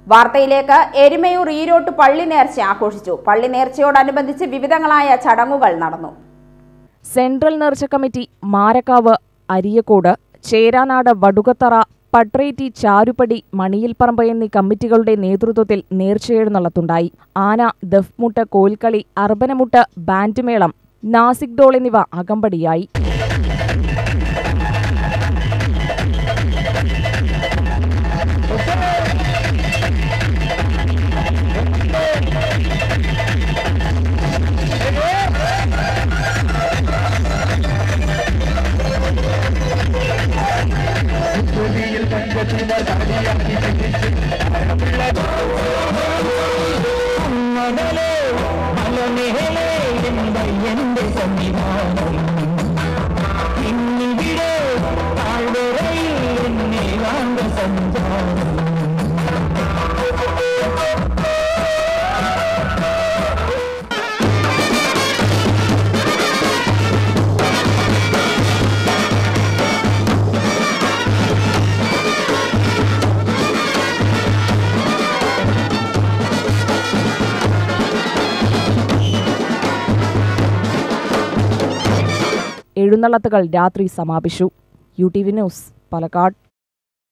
വാർത്തയിലേക്ക്. എരുമയൂർ ഈരോട്ട് പള്ളി നേർച്ച ആഘോഷിച്ചു. പള്ളി നേർച്ചയോടനുബന്ധിച്ച് വിവിധങ്ങളായ ചടങ്ങുകൾ നടന്നു. സെൻട്രൽ നേർച്ച കമ്മിറ്റി മാരക്കാവ്, അരിയക്കോട്, ചേരാനാട്, വടുകത്തറ, പട്രേറ്റി, ചാരുപടി, മണിയിൽപ്പറമ്പ് എന്നീ കമ്മിറ്റികളുടെ നേതൃത്വത്തിൽ നേർച്ചയെഴുന്നള്ളത്തുണ്ടായി. ആന, ദഫ്മുട്ട്, കോൽക്കളി, അർബനമുട്ട്, ബാൻഡ് മേളം, നാസിക് ഡോൾ എന്നിവ അകമ്പടിയായി. എഴുന്നള്ളത്തുകൾ രാത്രി സമാപിച്ചു. UTV news, Palakkad.